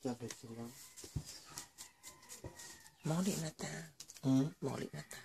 Cho về xin lắm. Mỏ điện là ta. Mỏ điện là ta.